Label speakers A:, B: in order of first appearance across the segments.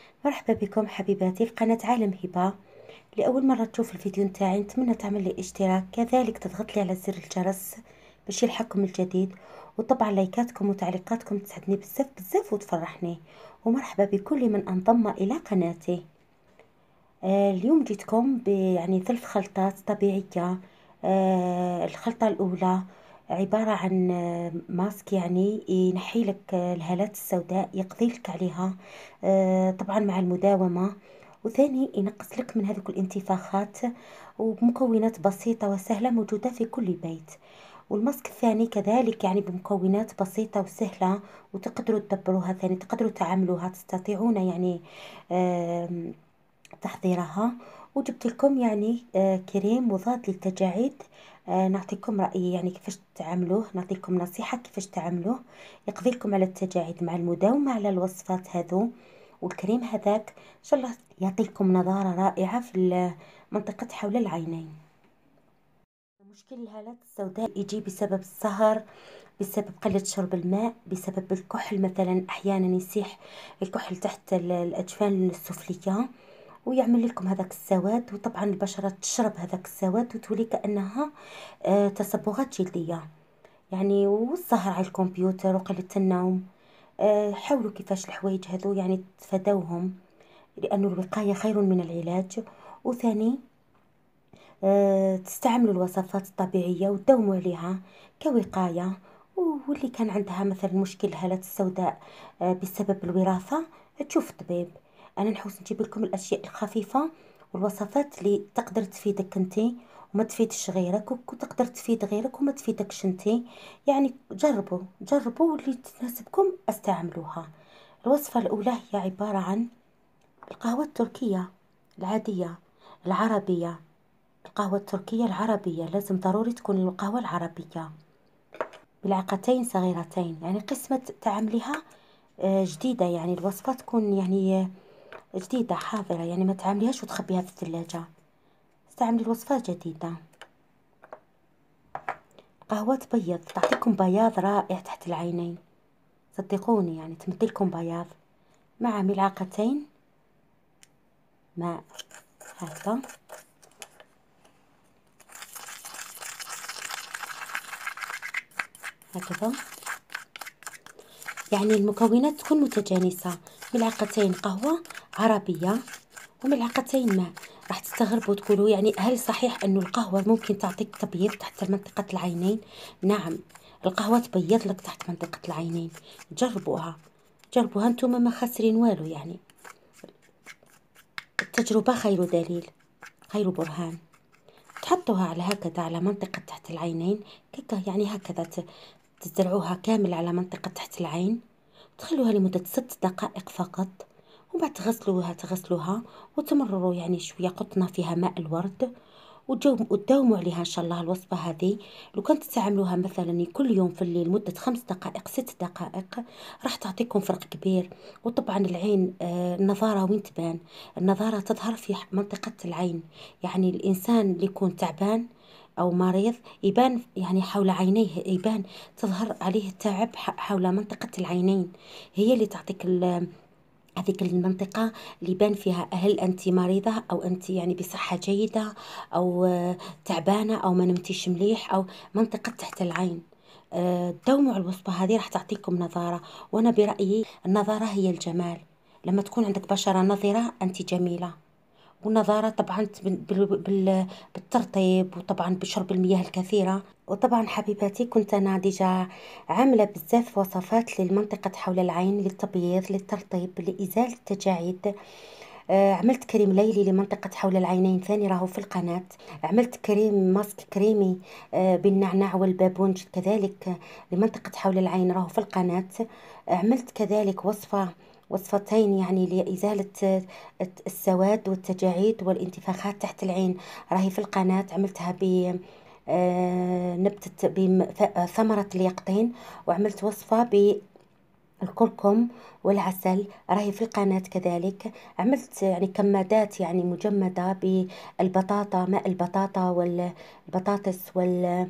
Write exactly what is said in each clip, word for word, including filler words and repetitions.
A: مرحبا بكم حبيباتي في قناة عالم هبة. لأول مرة تشوف الفيديو نتاعي نتمنى تعمل لي اشتراك، كذلك تضغط لي على زر الجرس باش يلحقكم الجديد، وطبعا لايكاتكم وتعليقاتكم تسعدني بزاف بزاف وتفرحني. ومرحبا بكل من انضم إلى قناتي. آه اليوم جيتكم ب يعني ثلاث خلطات طبيعية. آه الخلطة الأولى عبارة عن آه ماسك يعني ينحي لك آه الهالات السوداء، يقضي لك عليها آه طبعا مع المداومة. وثاني ينقص لك من هذه الانتفاخات، وبمكونات بسيطة وسهلة موجودة في كل بيت. والماسك الثاني كذلك يعني بمكونات بسيطة وسهلة، وتقدروا تدبروها، ثاني تقدروا تعملوها، تستطيعون يعني آه تحضيرها. وجبت لكم يعني آه كريم مضاد للتجاعيد. آه نعطيكم رأيي يعني كيفاش تعملوه، نعطيكم نصيحة كيفاش تعملوه يقضي لكم على التجاعيد مع المداومة على الوصفات هذو. والكريم هذاك إن شاء الله يعطيكم نضارة رائعة في منطقة حول العينين. مشكل الهالات السوداء يجي بسبب السهر، بسبب قلة شرب الماء، بسبب الكحل مثلا، أحيانا يسيح الكحل تحت الأجفان السفلية ويعمل لكم هذاك السواد. وطبعا البشرة تشرب هذاك السواد وتولي كأنها آه تصبغات جلدية يعني. والسهر على الكمبيوتر وقلة النوم، آه حاولوا كيفاش الحوايج هذو يعني تفادوهم، لأنه الوقاية خير من العلاج. وثاني آه تستعملوا الوصفات الطبيعية وتداوموا عليها كوقاية. واللي كان عندها مثلا مشكل هالات السوداء آه بسبب الوراثة تشوف طبيب. أنا نحوس نجيب لكم الأشياء الخفيفة والوصفات اللي تقدر تفيدك انتي وما تفيدش غيرك، وتقدر تفيد غيرك وما تفيدكش انتي. يعني جربوا جربوا واللي تناسبكم استعملوها. الوصفة الأولى هي عبارة عن القهوة التركية العادية العربية. القهوة التركية العربية لازم ضروري تكون القهوة العربية، ملعقتين صغيرتين، يعني قسمة تعمليها آه، جديدة، يعني الوصفة تكون يعني آه، جديدة حاضرة، يعني ما تعمليهاش وتخبيها في الثلاجة، استعملي الوصفات جديدة. قهوة تبيض، تعطيكم بياض رائع تحت العينين، صدقوني يعني تمدلكم بياض. مع ملعقتين ماء هكذا. هكذا يعني المكونات تكون متجانسة، ملعقتين قهوة عربية وملعقتين ماء. راح تستغربوا تقولوا يعني هل صحيح انه القهوة ممكن تعطيك تبييض تحت منطقة العينين؟ نعم، القهوة تبيض لك تحت منطقة العينين. جربوها جربوها انتم ما خاسرين والو، يعني التجربة خير دليل خير برهان. تحطوها على هكذا على منطقة تحت العينين كيكا، يعني هكذا تزرعوها كامل على منطقة تحت العين، تخلوها لمدة ست دقائق فقط. وبعد تغسلوها تغسلوها وتمرروا يعني شوية قطنة فيها ماء الورد، وتداوموا عليها إن شاء الله. الوصفة هذه لو كنت تستعملوها مثلا كل يوم في الليل مدة خمس دقائق ست دقائق راح تعطيكم فرق كبير. وطبعا العين آه النظارة وين تبان؟ النظارة تظهر في منطقة العين، يعني الإنسان اللي يكون تعبان أو مريض يبان يعني حول عينيه، يبان تظهر عليه التعب حول منطقة العينين، هي اللي تعطيك هذيك المنطقة اللي يبان فيها هل أنت مريضة أو أنت يعني بصحة جيدة أو تعبانة أو ما نمتيش مليح، أو منطقة تحت العين. داوموا على الوصفة هذه راح تعطيكم نظارة. وأنا برأيي النظارة هي الجمال، لما تكون عندك بشرة نظرة أنت جميلة. والنظارة طبعا بال- بال- بالترطيب، وطبعا بشرب المياه الكثيرة. وطبعا حبيباتي كنت أنا ديجا عاملة بزاف وصفات للمنطقة حول العين، للتبييض للترطيب لإزالة التجاعيد. آه عملت كريم ليلي لمنطقة حول العينين ثاني راهو في القناة. عملت كريم ماسك كريمي آه بالنعناع والبابونج كذلك آه، لمنطقة حول العين راهو في القناة. آه عملت كذلك وصفة وصفتين يعني لإزالة آه، السواد والتجاعيد والانتفاخات تحت العين، راهي في القناة. عملتها ب آه نبتة بثمرة اليقطين. وعملت وصفة الكركم والعسل راهي في القناة كذلك. عملت يعني كمادات يعني مجمدة بالبطاطا، ماء البطاطا والبطاطس وال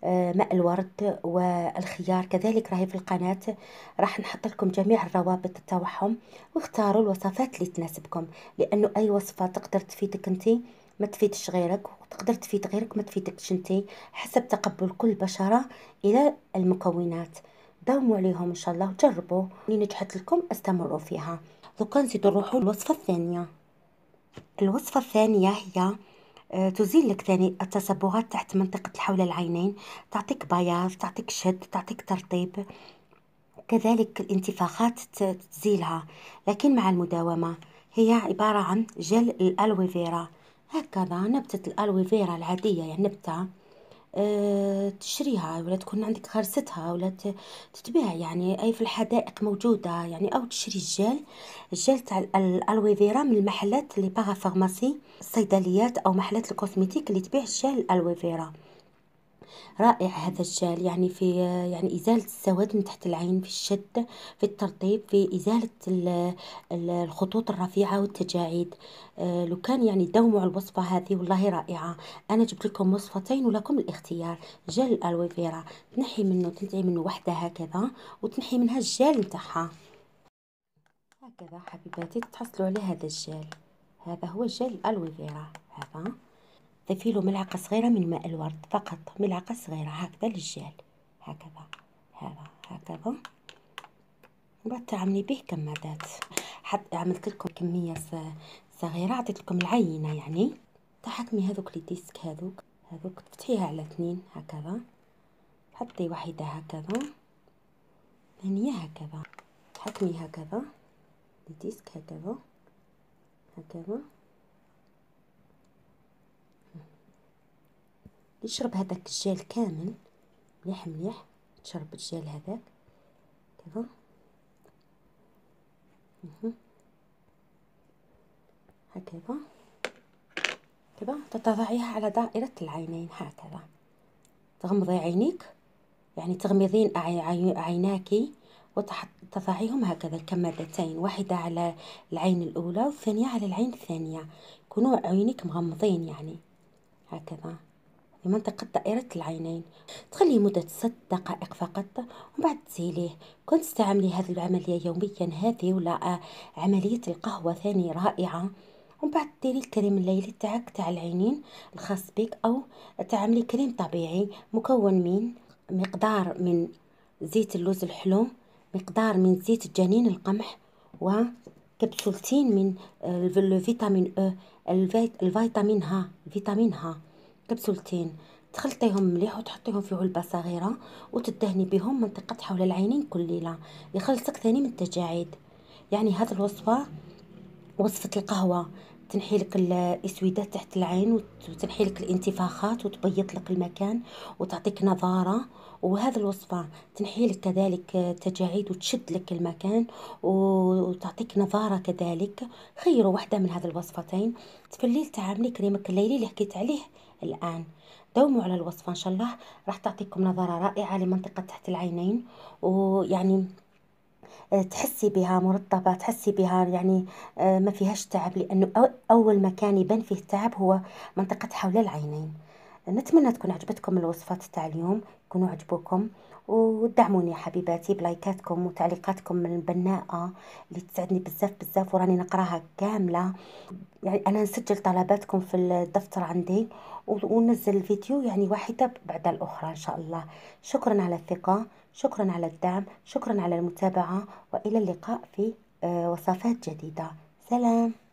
A: آه، ماء الورد والخيار كذلك راهي في القناة. راح نحط لكم جميع الروابط تاعهم، واختاروا الوصفات اللي تناسبكم، لانه اي وصفة تقدر تفيدك انتي ما تفيدش غيرك، وتقدر تفيد غيرك ما تفيدكش انتي، حسب تقبل كل بشرة الى المكونات. داوموا عليهم ان شاء الله وجربوا، اللي نجحت لكم استمروا فيها. دوكا نزيدو نروحوا للوصفة الثانية. الوصفة الثانية هي آه، تزيل لك ثاني التصبغات تحت منطقة حول العينين، تعطيك بياض، تعطيك شد، تعطيك ترطيب، كذلك الانتفاخات تزيلها، لكن مع المداومة. هي عبارة عن جل الألوفيرا، هكذا نبتة الألوفيرا العادية، يعني نبتة أه تشريها ولا تكون عندك غرستها ولا تتباع، يعني أي في الحدائق موجودة يعني، أو تشري الجل الجل تاع الألوفيرا من المحلات اللي باغا فارماسي، الصيدليات أو محلات الكوزميتيك اللي تبيع الجل الألوفيرا. رائع هذا الجال، يعني في يعني إزالة السواد من تحت العين، في الشد، في الترطيب، في إزالة الخطوط الرفيعة والتجاعيد. آه لو كان يعني داوموا على الوصفة هذه والله رائعة. أنا جبت لكم وصفتين ولكم الاختيار. جل الألوفيرا تنحي منه تنتعي منه وحدة هكذا، وتنحي منها الجال نتاعها هكذا حبيباتي، تحصلوا على هذا الجل. هذا هو جل الألوفيرا. هذا ضيفي له ملعقة صغيرة من ماء الورد، فقط ملعقة صغيرة هكذا للجال، هكذا هذا هكذا، وبعد تعملي به كمادات. حتى عملت لكم كمية صغيرة، عطيت لكم العينة يعني. تحكمي هذوك لي ديسك، هذوك هذوك تفتحيها على اثنين هكذا، حطي واحدة هكذا، ثانية هكذا، تحكمي هكذا لي ديسك هكذا هكذا. يشرب هذاك الجيل كامل مليح مليح، تشرب الجيل هذاك كذا هكذا كذا. تضعيها على دائرة العينين هكذا، تغمضي عينيك، يعني تغمضين عيناك وتضعيهم هكذا الكمادتين، واحدة على العين الأولى والثانية على العين الثانية، يكونوا عينيك مغمضين يعني هكذا في منطقة دائرة العينين. تخليه مدة ست دقائق فقط، ومن بعد تزيليه. كنت تستعملي هذه العملية يوميا هذه، ولا عملية القهوة ثاني رائعة. ومن بعد ديري الكريم الليلي تاعك تاع العينين الخاص بك، او تعملي كريم طبيعي مكون من مقدار من زيت اللوز الحلو، مقدار من زيت جنين القمح، وكبسولتين من الفيتامين او، الفيتامين ها الفيتامين ها كبسولتين. تخلطيهم مليح وتحطيهم في علبة صغيرة، وتدهني بهم منطقة حول العينين كل ليلة، يخلصك ثاني من التجاعيد. يعني هذه الوصفة وصفة القهوة تنحي لك الاسودات تحت العين، وتنحي لك الانتفاخات، وتبيض لك المكان، وتعطيك نضارة. وهذه الوصفة تنحي لك كذلك تجاعيد، وتشد لك المكان، وتعطيك نضارة كذلك. خيروا واحدة من هذه الوصفتين. في الليل تعملي كريمك الليلي اللي حكيت عليه الآن. داوموا على الوصفة إن شاء الله، راح تعطيكم نظارة رائعة لمنطقة تحت العينين، ويعني تحسي بها مرطبة، تحسي بها يعني ما فيهاش تعب، لأنه أول مكان يبان فيه التعب هو منطقة حول العينين. نتمنى تكون عجبتكم الوصفات تاع اليوم، يكونوا عجبوكم، ودعموني يا حبيباتي بلايكاتكم وتعليقاتكم البناءة اللي تسعدني بزاف بزاف، وراني نقراها كاملة. يعني أنا نسجل طلباتكم في الدفتر عندي، وننزل الفيديو يعني واحدة بعد الأخرى إن شاء الله. شكرا على الثقة، شكرا على الدعم، شكرا على المتابعة، وإلى اللقاء في وصفات جديدة. سلام.